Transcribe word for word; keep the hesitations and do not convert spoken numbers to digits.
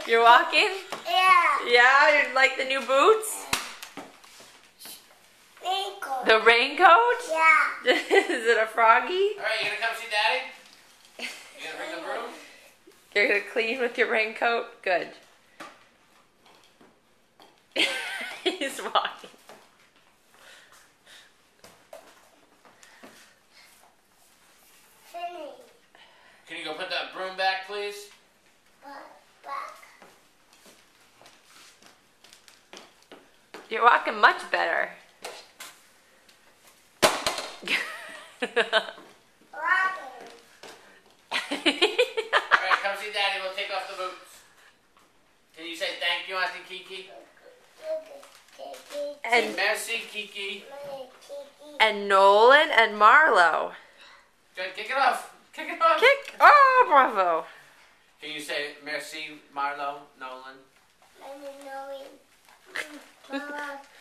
You're walking? Yeah. Yeah, you like the new boots? Raincoat. The raincoat? Yeah. Is it a froggy? Alright, you gonna come see Daddy? You gonna bring the broom? You're gonna clean with your raincoat? Good. He's walking. Finny. Can you go put that broom back, please? Back. You're walking much better. Rocking. Alright, come see Daddy. We'll take off the boots. Can you say thank you, Auntie Kiki? And, Merci, Kiki. and Nolan and Marlo. Good, kick it off. Kick it off. Kick. Oh, bravo. Can you say merci, Marlo, Nolan? Let me know it. Mama.